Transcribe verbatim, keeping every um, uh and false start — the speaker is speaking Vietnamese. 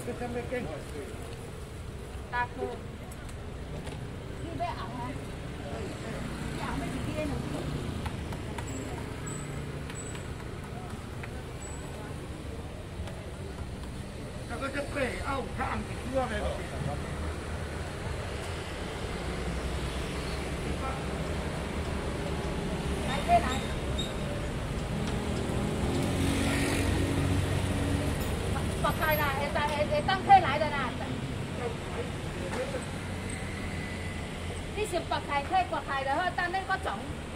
cái xem cái kinh. Ta cô. Đi bé ảo hả? Ảo mấy cái kia nữa. Nó có cái bể áo thang thì chưa về. Này thế này. Bọc khai là em ta em tăng thế lại rồi nè. Đi xem bọc khai khai bọc khai rồi hơn ta nên có trống.